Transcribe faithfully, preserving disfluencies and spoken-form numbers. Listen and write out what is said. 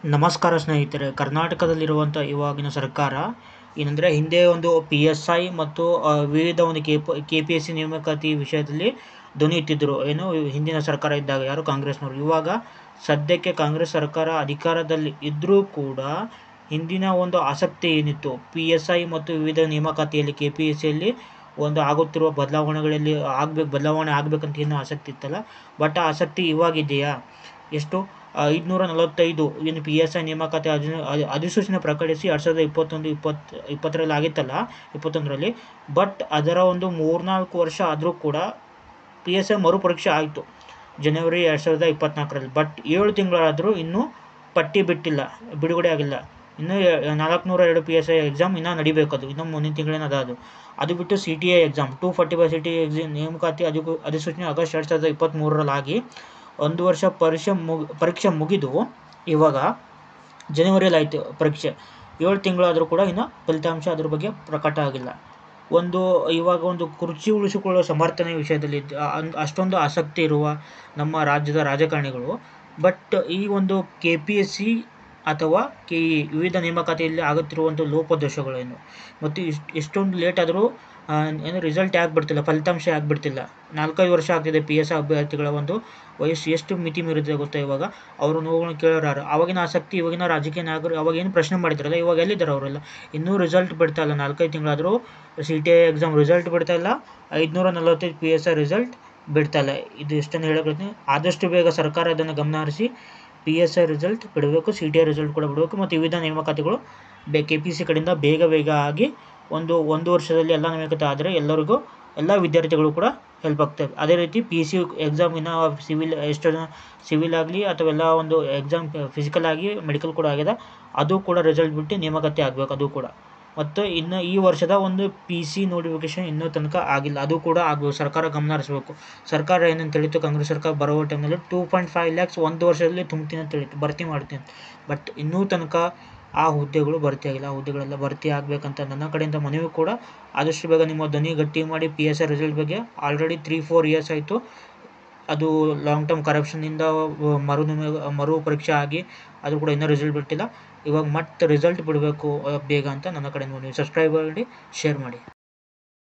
ನಮಸ್ಕಾರ ಸ್ನೇಹಿತರೆ, ಕರ್ನಾಟಕದಲ್ಲಿರುವಂಥ ಇವಾಗಿನ ಸರ್ಕಾರ ಏನಂದರೆ, ಹಿಂದೆ ಒಂದು ಪಿ ಎಸ್ ಐ ಮತ್ತು ಆ, ವಿವಿಧ ಒಂದು ಕೆ ಪ ಕೆ ಪಿ ಎಸ್ ಸಿ ನೇಮಕಾತಿ ವಿಷಯದಲ್ಲಿ ಧ್ವನಿ ಎತ್ತಿದ್ದರು. ಏನು ಹಿಂದಿನ ಸರ್ಕಾರ ಇದ್ದಾಗ, ಯಾರು ಕಾಂಗ್ರೆಸ್ನವರು. ಇವಾಗ ಸದ್ಯಕ್ಕೆ ಕಾಂಗ್ರೆಸ್ ಸರ್ಕಾರ ಅಧಿಕಾರದಲ್ಲಿ ಇದ್ದರೂ ಕೂಡ ಹಿಂದಿನ ಒಂದು ಆಸಕ್ತಿ ಏನಿತ್ತು ಪಿ ಎಸ್ ಐ ಮತ್ತು ವಿವಿಧ ನೇಮಕಾತಿಯಲ್ಲಿ ಕೆ ಪಿ ಎಸ್ ಸಿಯಲ್ಲಿ ಒಂದು ಆಗುತ್ತಿರುವ ಬದಲಾವಣೆಗಳಲ್ಲಿ ಆಗಬೇಕು ಬದಲಾವಣೆ ಆಗಬೇಕಂತ ಏನು ಆಸಕ್ತಿ ಇತ್ತಲ್ಲ, ಬಟ್ ಆ ಆಸಕ್ತಿ ಇವಾಗಿದೆಯಾ? ಎಷ್ಟು ಐದುನೂರ ನಲವತ್ತೈದು ಏನು ಪಿ ಎಸ್ ಐ ನೇಮಕಾತಿ ಅಧಿ ಅಧಿ- ಅಧಿಸೂಚನೆ ಪ್ರಕಟಿಸಿ ಎರಡು ಸಾವಿರದ ಇಪ್ಪತ್ತೊಂದು ಇಪ್ಪತ್ತು ಇಪ್ಪತ್ತರಲ್ಲಿ ಆಗಿತ್ತಲ್ಲ, ಇಪ್ಪತ್ತೊಂದರಲ್ಲಿ. ಬಟ್ ಅದರ ಒಂದು ಮೂರ್ನಾಲ್ಕು ವರ್ಷ ಆದರೂ ಕೂಡ ಪಿ ಎಸ್ ಐ ಮರುಪರೀಕ್ಷೆ ಆಯಿತು ಜನವರಿ ಎರಡು ಸಾವಿರದ ಇಪ್ಪತ್ತ್ನಾಲ್ಕರಲ್ಲಿ. ಬಟ್ ಏಳು ತಿಂಗಳಾದರೂ ಇನ್ನೂ ಪಟ್ಟಿ ಬಿಟ್ಟಿಲ್ಲ, ಬಿಡುಗಡೆ ಆಗಿಲ್ಲ. ಇನ್ನೂ ನಾಲ್ಕುನೂರ ಎರಡು ಪಿ ಎಸ್ ಐ ಎಕ್ಸಾಮ್ ಇನ್ನೂ ನಡಿಬೇಕು. ಅದು ಇನ್ನೂ ಮುಂದಿನ ತಿಂಗಳಿನ ಅದು ಅದು ಬಿಟ್ಟು C T I exam two forty five C T I exam ನೇಮಕಾತಿ ಅಧಿ ಅಧಿಸೂಚನೆ ಆಗಸ್ಟ್ ಎರಡು ಸಾವಿರದ ಇಪ್ಪತ್ತ್ಮೂರರಲ್ಲಿ ಆಗಿ ಒಂದು ವರ್ಷ ಪರೀಕ್ಷೆ ಮುಗಿ ಪರೀಕ್ಷೆ ಮುಗಿದು ಇವಾಗ ಜನವರಿಯಲ್ಲಿ ಆಯಿತು ಪರೀಕ್ಷೆ. ಏಳು ತಿಂಗಳಾದರೂ ಕೂಡ ಇನ್ನೂ ಫಲಿತಾಂಶ ಅದ್ರ ಬಗ್ಗೆ ಪ್ರಕಟ ಆಗಿಲ್ಲ. ಒಂದು ಇವಾಗ ಒಂದು ಕುರ್ಚಿ ಉಳಿಸಿಕೊಳ್ಳುವ ಸಮರ್ಥನೆ ವಿಷಯದಲ್ಲಿ ಇದ್ದ- ಅನ್- ಅಷ್ಟೊಂದು ಆಸಕ್ತಿ ಇರುವ ನಮ್ಮ ರಾಜ್ಯದ ರಾಜಕಾರಣಿಗಳು, ಬಟ್ ಈ ಒಂದು ಕೆ ಪಿ ಎಸ್ ಸಿ ಅಥವಾ ಕೆ ಇ ವಿವಿಧ ನೇಮಕಾತಿಯಲ್ಲಿ ಆಗುತ್ತಿರುವಂಥ ಲೋಪದೋಷಗಳೇನು, ಮತ್ತು ಇಷ್ಟು ಎಷ್ಟೊಂದು ಲೇಟ್ ಆದರೂ ಏನು ರಿಸಲ್ಟ್ ಯಾಕೆ ಬಿಡ್ತಿಲ್ಲ, ಫಲಿತಾಂಶ ಯಾಕೆ ಬಿಡ್ತಿಲ್ಲ? ನಾಲ್ಕೈದು ವರ್ಷ ಆಗ್ತಿದೆ ಪಿ ಎಸ್ ಐ ಅಭ್ಯರ್ಥಿಗಳ ಒಂದು ವಯಸ್ಸು ಎಷ್ಟು ಮಿತಿ ಮೀರಿದೆ ಗೊತ್ತಾ ಇವಾಗ? ಅವರು ನೋವುಗಳನ್ನ ಕೇಳೋರು ಯಾರು? ಅವಾಗಿನ ಆಸಕ್ತಿ ಇವಾಗಿನ ರಾಜಕೀಯ ನಾಯಕರು ಅವಾಗ ಏನು ಪ್ರಶ್ನೆ ಮಾಡಿದ್ರಲ್ಲ, ಇವಾಗ ಎಲ್ಲಿದ್ದಾರೆ ಅವರೆಲ್ಲ? ಇನ್ನೂ ರಿಸಲ್ಟ್ ಬಿಡ್ತಾ ಇಲ್ಲ. ನಾಲ್ಕೈದು ತಿಂಗಳಾದರೂ C T I exam result ಬಿಡ್ತಾ ಇಲ್ಲ, ಐದುನೂರ ನಲವತ್ತೈದು ಪಿ ಎಸ್ ಐ ರಿಸಲ್ಟ್ ಬಿಡ್ತಾ ಇಲ್ಲ. ಇದು ಇಷ್ಟನ್ನು ಹೇಳೋಕ್ಕೆ ಆದಷ್ಟು ಬೇಗ ಸರ್ಕಾರ ಇದನ್ನು ಗಮನ ಹರಿಸಿ ಪಿ ಎಸ್ ಐ ರಿಸಲ್ಟ್ ಬಿಡಬೇಕು, ಸಿ ಟಿ ಐ ರಿಸಲ್ಟ್ ಕೂಡ ಬಿಡಬೇಕು, ಮತ್ತು ವಿವಿಧ ನೇಮಕಾತಿಗಳು ಬೆ ಕೆ ಪಿ ಸಿ ಕಡೆಯಿಂದ ಬೇಗ ಬೇಗ ಆಗಿ ಒಂದು ಒಂದು ವರ್ಷದಲ್ಲಿ ಎಲ್ಲ ನೇಮಕಾತಿ ಆದರೆ ಎಲ್ಲರಿಗೂ ಎಲ್ಲ ವಿದ್ಯಾರ್ಥಿಗಳು ಕೂಡ ಹೆಲ್ಪ್ ಆಗ್ತದೆ. ಅದೇ ರೀತಿ ಪಿ ಸಿ ಎಕ್ಸಾಮಿನ ಸಿವಿಲ್ ಎಷ್ಟು ಜನ ಸಿವಿಲ್ ಆಗಲಿ ಅಥವಾ ಎಲ್ಲ ಒಂದು ಎಕ್ಸಾಮ್ ಫಿಸಿಕಲ್ ಆಗಿ ಮೆಡಿಕಲ್ ಕೂಡ ಆಗಿದೆ, ಅದು ಕೂಡ ರಿಸಲ್ಟ್ ಬಿಟ್ಟು ನೇಮಕಾತಿ ಆಗಬೇಕು ಅದು ಕೂಡ. ಮತ್ತು ಇನ್ನು ಈ ವರ್ಷದ ಒಂದು ಪಿ ಸಿ ನೋಟಿಫಿಕೇಷನ್ ಇನ್ನೂ ತನಕ ಆಗಿಲ್ಲ, ಅದು ಕೂಡ ಆಗಬೇಕು. ಸರ್ಕಾರ ಗಮನ ಹರಿಸಬೇಕು. ಸರ್ಕಾರ ಏನಂತ ಹೇಳಿತ್ತು, ಕಾಂಗ್ರೆಸ್ ಸರ್ಕಾರ ಬರುವ ಟೈಮ್ನಲ್ಲಿ ಟೂ ಪಾಯಿಂಟ್ ಫೈವ್ ಲ್ಯಾಕ್ಸ್ ಒಂದು ವರ್ಷದಲ್ಲಿ ತುಂಬ್ತೀನಿ ಅಂತ ಹೇಳಿತ್ತು, ಭರ್ತಿ ಮಾಡ್ತೀನಿ. ಬಟ್ ಇನ್ನೂ ತನಕ ಆ ಹುದ್ದೆಗಳು ಭರ್ತಿ ಆಗಿಲ್ಲ. ಆ ಹುದ್ದೆಗಳೆಲ್ಲ ಭರ್ತಿ ಆಗಬೇಕಂತ ನನ್ನ ಕಡೆಯಿಂದ ಮನವಿ ಕೂಡ. ಆದಷ್ಟು ಬೇಗ ನಿಮ್ಮ ಧ್ವನಿ ಗಟ್ಟಿ ಮಾಡಿ. ಪಿ ಎಸ್ ಐ ರಿಸಲ್ಟ್ ಬಗ್ಗೆ ಆಲ್ರೆಡಿ ತ್ರೀ ಫೋರ್ ಇಯರ್ಸ್ ಆಯಿತು, ಅದು ಲಾಂಗ್ ಟರ್ಮ್ ಕರಪ್ಷನಿಂದ ಮರು ಮರು ಪರೀಕ್ಷೆ ಆಗಿ ಅದು ಕೂಡ ಇನ್ನೂ ರಿಸಲ್ಟ್ ಬಿಟ್ಟಿಲ್ಲ. ಇವಾಗ ಮತ್ತೆ ರಿಸಲ್ಟ್ ಬಿಡಬೇಕು ಬೇಗ ಅಂತ ನನ್ನ ಕಡೆಯಿಂದ ಮನವಿ. ಸಬ್ಸ್ಕ್ರೈಬ್ ಮಾಡಿ, ಶೇರ್ ಮಾಡಿ.